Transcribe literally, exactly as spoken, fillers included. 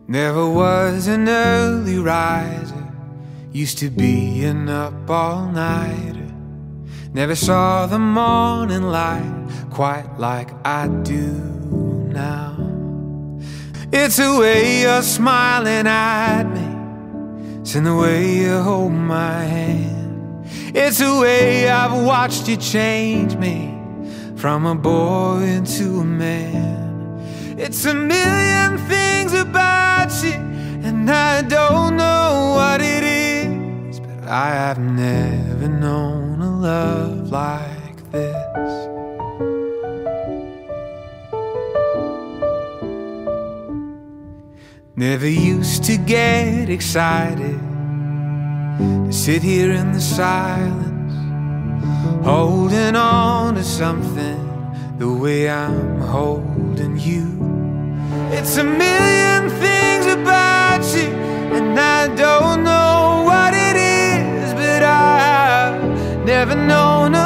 Never was an early riser, used to be an up all-nighter. Never saw the morning light quite like I do now. It's the way you're smiling at me, it's in the way you hold my hand. It's the way I've watched you change me from a boy into a man. It's a million things about you, and I don't know what it is, but I have never known a love like this. Never used to get excited to sit here in the silence, holding on to something the way I'm holding you. It's a million things about you, and I don't know what it is, but I've never known